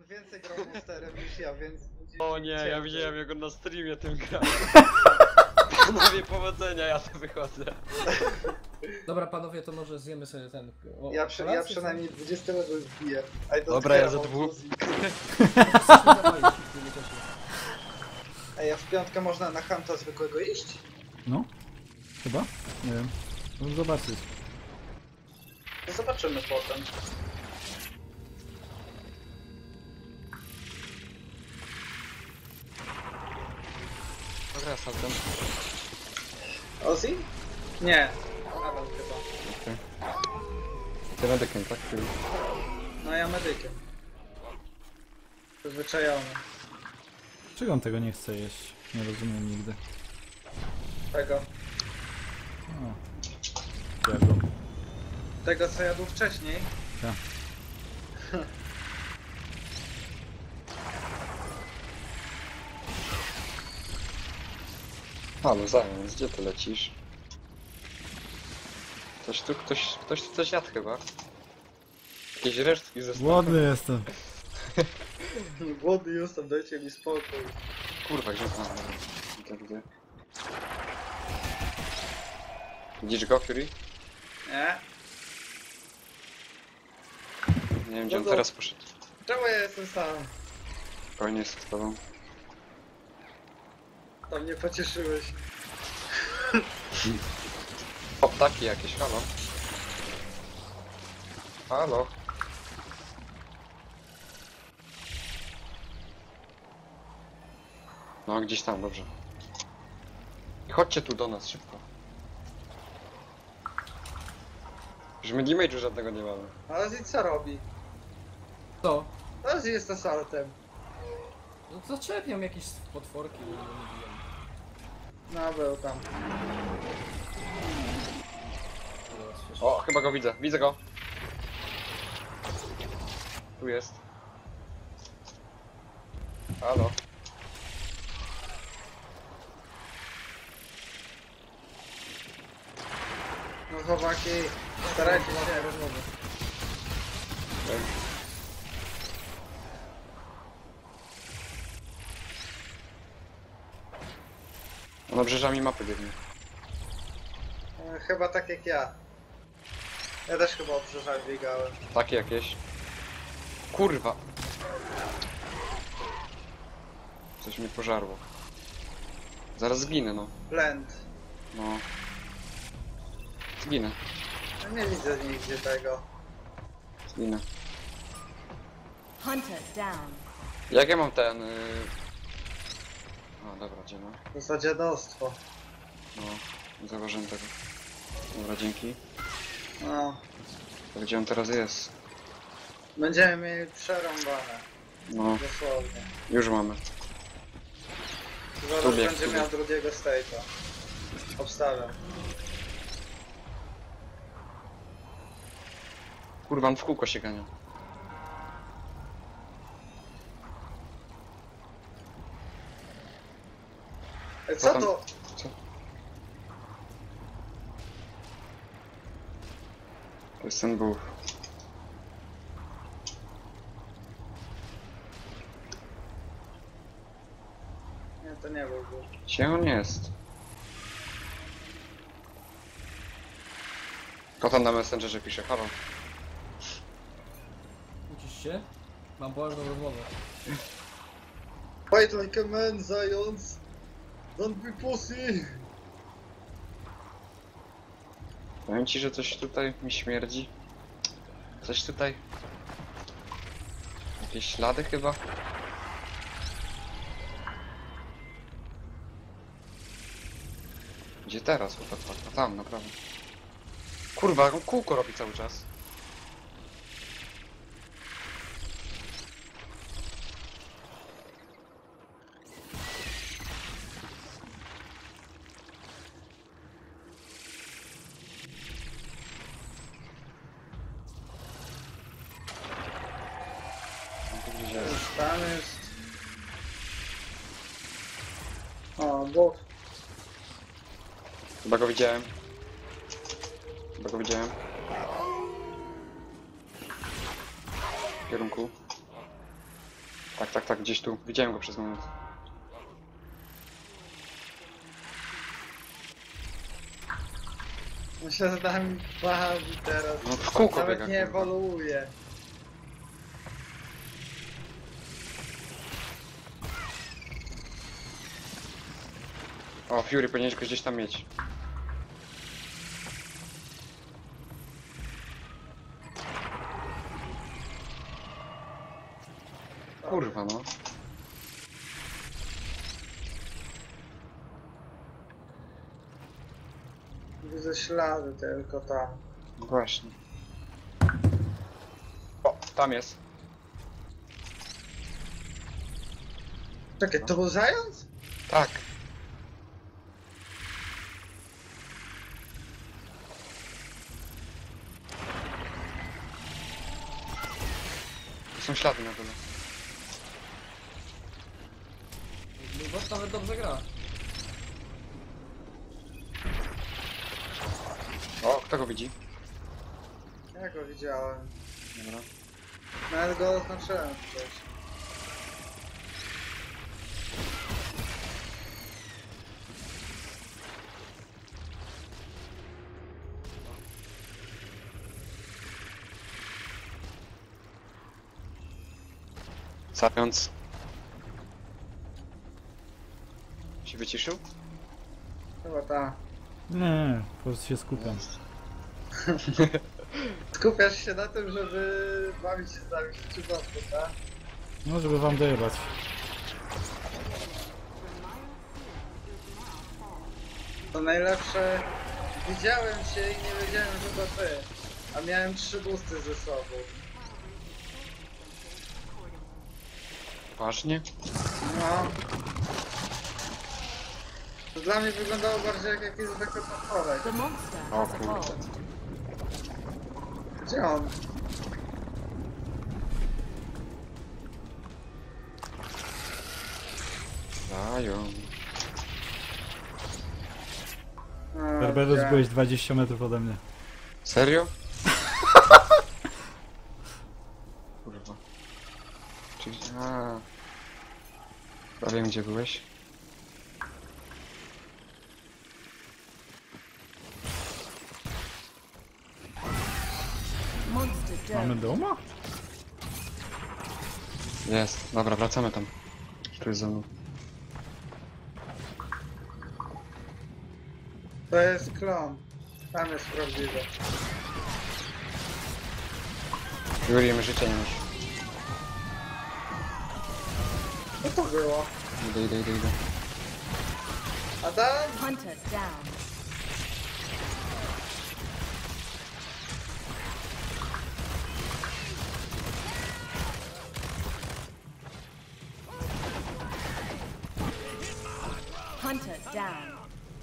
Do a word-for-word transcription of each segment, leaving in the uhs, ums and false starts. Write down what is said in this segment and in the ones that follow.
więcej grał Monsterem niż ja, więc... O nie, ja widziałem jego na streamie tym gra. Panowie, powodzenia, ja tu wychodzę. Dobra panowie, to może zjemy sobie ten... O, Ja, przy, ja kolację, przynajmniej co? dwudziesty level wbiję. I don't Dobra, care ja za about dwu- losing. Wszyscy dawali, wszyscy też jest. Ej, a w piątkę można na Hunta zwykłego iść? No? Chyba? Nie wiem. No zobaczyć. To zobaczymy potem. Dobra, saltem. Ozzy? Nie. Adam chyba. Okej. Ty medykiem, tak? Ty... No ja medykiem. Przyzwyczajony. Czego on tego nie chce jeść? Nie rozumiem nigdy. Tego. O. Jadł. Tego co jadł wcześniej. Tak. Halo, zając, gdzie ty lecisz? Ktoś tu, ktoś, ktoś tu coś jadł chyba. Jakieś resztki ze stołu. Głodny jestem. Głodny jestem, dajcie mi spokój. Kurwa, gdzie tam? Widzę, widzę. Widzisz go, Fury? Nie? Nie wiem, gdzie on No to- teraz poszedł. Czemu ja jestem sam? Spokojnie jest z tobą. To mnie pocieszyłeś. O, ptaki jakieś, halo. Halo. No, gdzieś tam, dobrze. I chodźcie tu do nas, szybko. Już my damage'u żadnego nie mamy. A Ozzy co robi? Co? Ozzy jest asaltem. No to zaczepiam jakieś potworki, bo nie biją. No był tam. Teraz się- O, chyba go widzę, widzę go. Tu jest. Halo. No chłopaki, starajcie się. Rozmowy. On obrzeżami mapy biegnie. E, Chyba tak jak ja. Ja też chyba obrzeżami biegałem. Takie jakieś. Kurwa. Coś mnie pożarło. Zaraz zginę, no. Blend. No. Zginę, No nie widzę nigdzie tego. zginę. Hunter down. Jak ja mam ten... Yy... A, dobra, gdzie no? To za dziadostwo. No, nie zauważyłem tego. Dobra, dzięki. No. To gdzie on teraz jest? Będziemy mieli przerąbane. No, Dosłownie. już mamy. Zaraz Tu bieg, będzie tu miał bieg. drugiego state'a. Obstawiam. Kurwa, on w kółko się gania. Ej, co tam? to? Co? To jest ten buch. Nie, to nie był ból. Gdzie on jest? Kotan na Messengerze pisze, halo. Kłócisz się? Mam poważną rozmowę. Fight like a man, Zając! Don't be pussy! Powiem ci, że coś tutaj mi śmierdzi. Coś tutaj. Jakieś ślady chyba. Gdzie teraz? A tam, naprawdę. Kurwa, on kółko robi cały czas. On tu gdzieś jest. Tam jest... O, bot. Chyba go widziałem. Chyba go widziałem. W kierunku. Tak, tak, tak, gdzieś tu. Widziałem go przez moment. On się z nami bawi teraz. No w kółko Nawet biega, nie kurwa. ewoluuje. O, Fury powinieneś go gdzieś tam mieć. Kurwa no. Widzę ślady tylko tam. No właśnie. O, tam jest. Czekaj, to był zając? Tak. Tu są ślady na dole. Bot nawet dobrze gra. O, kto go widzi? Ja go widziałem. Dobra. Nawet go oznaczyłem przecież. Zając. Się wyciszył? Chyba ta. Nie, po prostu się skupiam. Skupiasz się na tym, żeby bawić się z nami czy wątku, tak? No, żeby wam dojebać. To najlepsze. Widziałem cię i nie wiedziałem, że to ty. A miałem trzy busty ze sobą. Ważnie? No. To dla mnie wyglądało bardziej jak jakiś zwykły potworek. The monster O has kurde. evolved. Gdzie on? Dają. A, Barbaros, gdzie? byłeś dwadzieścia metrów ode mnie. Serio? Kurwa. Czyli... A. Chyba wiem gdzie byłeś. Monster Mamy domed. doma? Jest. Dobra, wracamy tam. Tu jest za mną. To jest klon. Tam jest prawdziwy. Juri, my życia nie masz. Co to było? Idę, idę, idę, idę. Adam? Hunter down. Hunter down.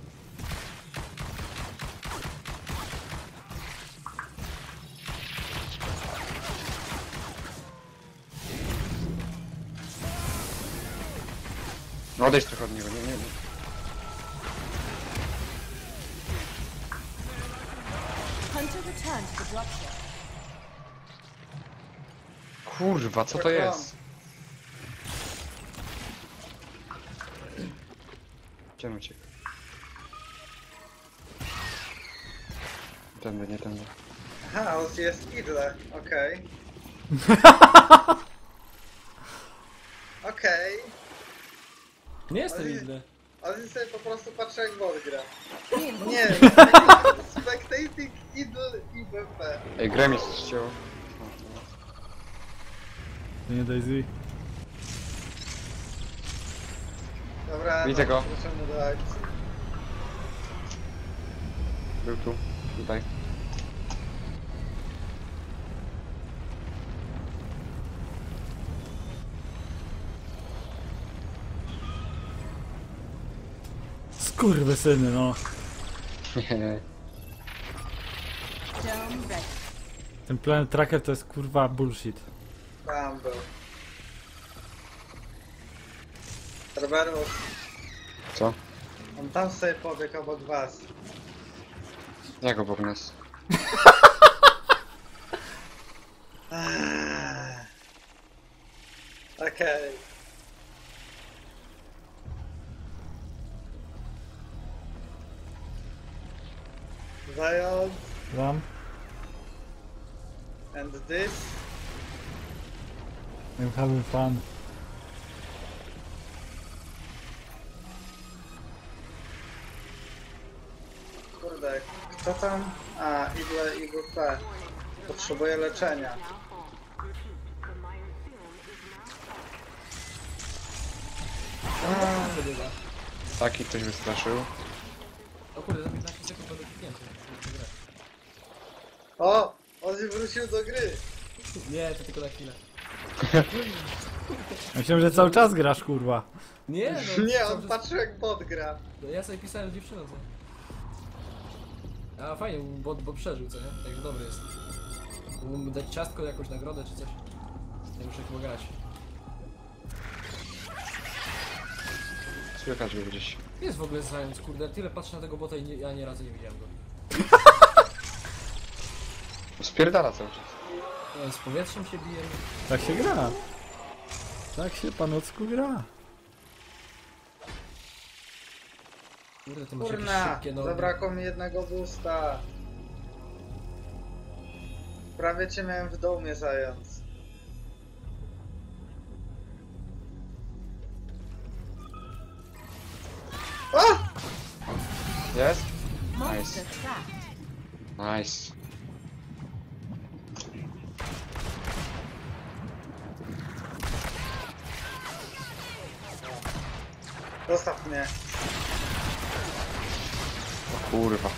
No odejdź trochę od niego, nie, nie, nie. Hunter returned to the dropship. Kurwa, co to jest? Gdzie on uciekł? Tędy, nie tędy. Aha, on jest idle. Okej. Okej. Nie jestem inny. Ale sobie po prostu patrzę jak bot gra. Nie, Nie, spectating idle i B P. Ej, grę mi ścięło. To nie Daisy? Dobra, Widzę no, go. wrócimy do akcji. Był tu, tutaj. Skurwysyny, no. dome ready. Ten Planet Tracker to jest kurwa bullshit. Tam był. Cerberus, Co? on tam sobie pobiegł obok was. Jak obok nas? Eee. Okej. Zając. Ram. And this. I'm having fun. Kurde, kto tam? A, Igle I W P. Potrzebuje leczenia. A, wybiega. Taki ktoś wystraszył. O kurde, za piętnaście sekund będę kliknięty. Muszę grać. O! Ozzy wrócił do gry! Nie, to tylko na chwilę. Myślałem, że cały czas grasz, kurwa. Nie, no. Nie, cały on czas- patrzył jak bot gra. No ja sobie pisałem z dziewczyną, co? A fajnie, bo, bo przeżył, co nie? Także dobry jest. Mógłbym mu dać ciastko, jakąś nagrodę czy coś. Nie muszę chyba grać. Słychać go gdzieś. Jest w ogóle zając, kurde, tyle patrzę na tego bota i nie, ja nie razu nie widziałem go. Spierdala cały czas. Nie wiem, z powietrzem się bije. Tak się gra. Tak się panocku gra. Kurde, ty masz jakieś Kurna, szybkie nogi. zabrakło mi jednego boosta. Prawie cię miałem w domie, zając. O! Jest? Monster trapped. Nice. Zostaw mnie. O kurwa.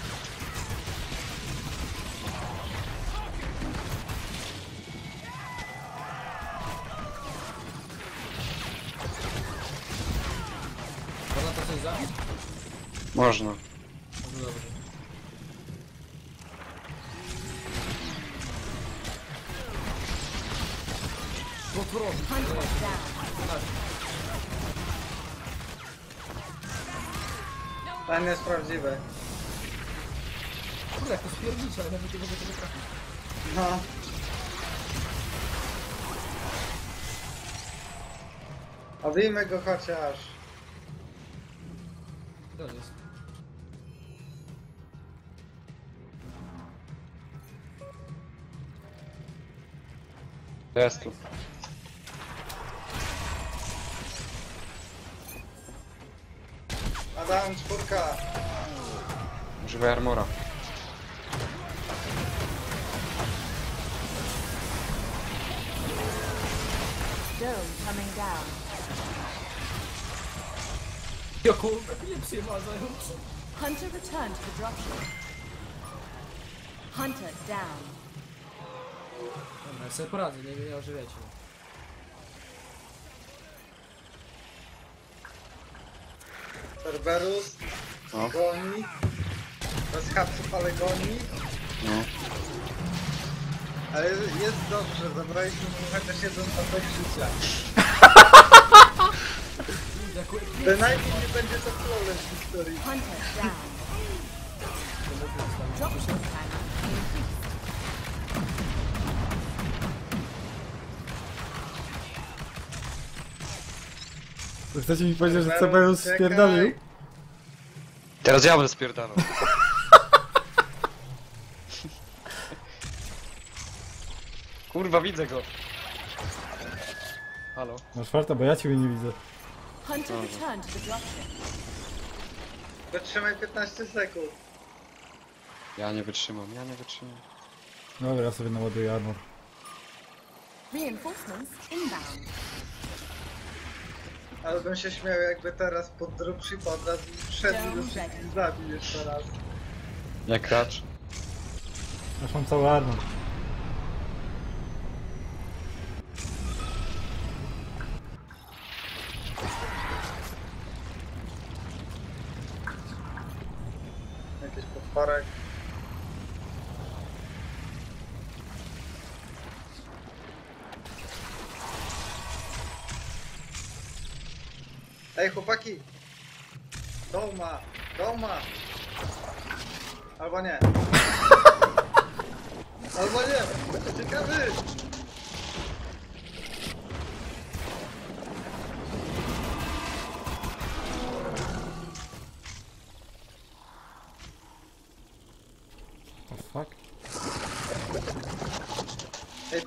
Można to coś zabić? Można. No dobrze. Co tu robi? Hunter down. Tak. Ten jest prawdziwy. Kurde, jak to spiernicze, ale nawet nie mogę tego trafić. No. Obijmy go chociaż. To jest. Jest tu. Adam, czwórka. Używaj armora. Dome coming down. Ja kurde, epilepsję ma zając. Hunter returned to the dropship. Hunter down. Dobra, ja sobie poradzę, nie, nie ożywiajcie. Cerberus No. goni. Bez hapsów, ale goni. No. Ale jest dobrze, zabraliśmy mu chociaż jeden atak życia. Bynajmniej nie będzie to flawless w historii. Hunter down. Dropship time increased. To chcecie mi powiedzieć, że Cerberus, Cerberus czekaj. spierdolił? Teraz ja będę spierdalał. Kurwa, widzę go. Halo? Masz farta, bo ja ciebie nie widzę. Hunter returned to the dropship. Wytrzymaj piętnaście sekund. Ja nie wytrzymam, ja nie wytrzymam. Dobra, ja sobie naładuję armor. Reinforcements inbound. Ale bym się śmiał, jakby teraz pod dropshipa od razu wszedł do wszystkich i zabił jeszcze raz. Jak racz. Aż mam cały armor. Jakiś potworek. Ej chłopaki! Doma! Doma! Albo nie! Albo nie! Będę ciekawy!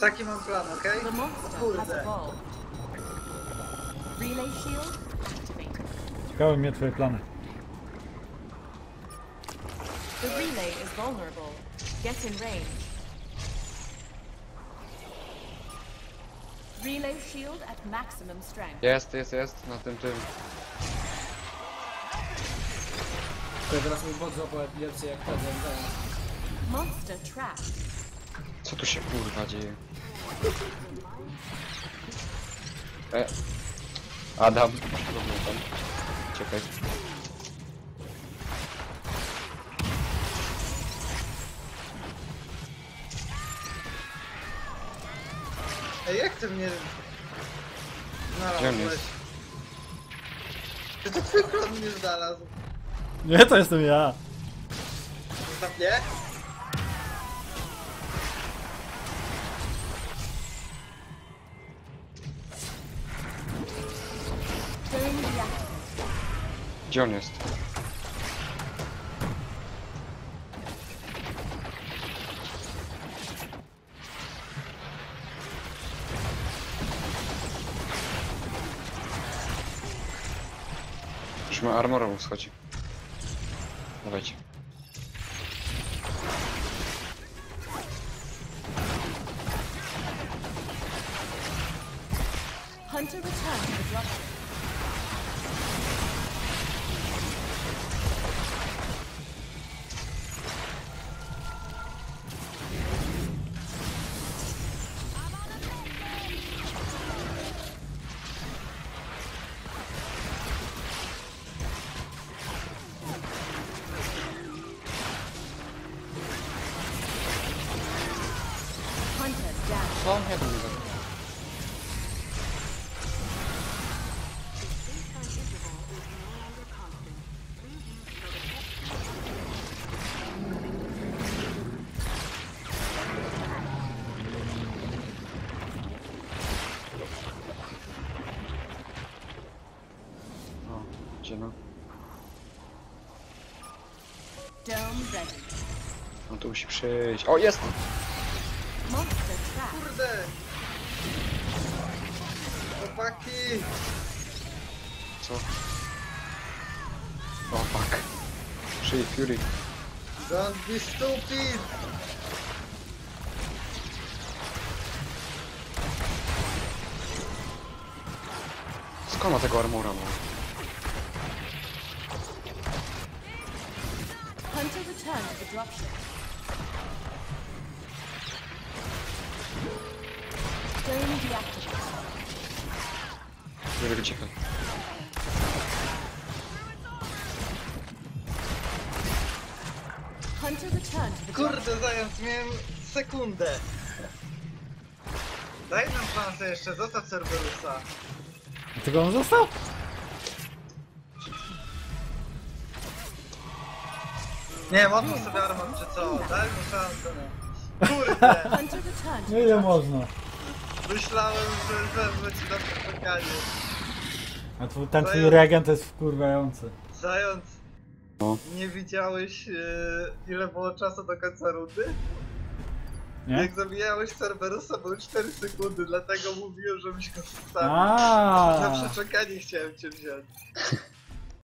Taki mam plan, okej? The monster has Kurde. evolved. Relay shield activated. Ciekawe mnie twoje plany. The relay is vulnerable. Get in range. Relay shield at maximum strength. Jest, jest, jest, na tym tym. To teraz mój bot złapał epilepsję jak ten, jak ten. Monster trapped. Co tu się kurwa dzieje? E. Adam, tam. Czekaj. Ej, jak ty mnie... Gdzie on znalazłeś? jest? Czy to twój klon mnie znalazł? Nie, to jestem ja. Zostaw mnie? Dome deactivated. Gdzie on jest? Już ma armorową schodzi. Dawajcie. Hunter returned to the dropship. Hunter down. Co? Jak on mi zabrał? O, gdzie no? Dome ready. On tu musi przyjść. O, jest! Monster trapped. Kurde! Chłopaki! Co? O, fuck. Przyjdź, Fury. Don't be stupid! Skąd ma tego armora, no? Hunter returned to the dropship. Dome deactivated. Nie wiem, ciekawe. Hunter returned to the Kurde, dropship. zając, miałem sekundę. Daj nam szansę jeszcze, zostaw Cerberusa. Tylko on został? Nie, mocno sobie armor czy co? Daj mu szansę, no. Kurde! Hunter returned to Nie the ile dropship. można. Myślałem, że wezmę ci na spotkanie. A twój, ten twój reagent jest wkurwiający. Zając, No. nie widziałeś e, ile było czasu do końca rundy? Nie? Jak zabijałeś Cerberusa były cztery sekundy, dlatego mówiłem, żebyś go zostawił. A. Na przeczekanie chciałem cię wziąć.